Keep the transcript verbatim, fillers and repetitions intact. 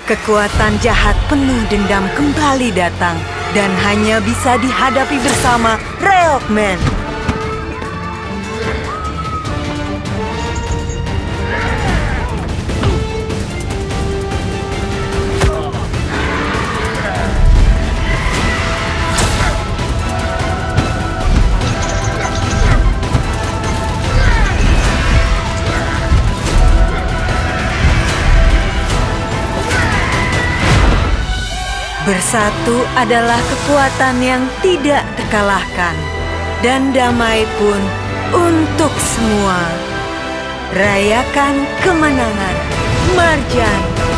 Kekuatan jahat penuh dendam kembali datang dan hanya bisa dihadapi bersama Reokman. Bersatu adalah kekuatan yang tidak terkalahkan, dan damai pun untuk semua. Rayakan kemenangan, Marjan.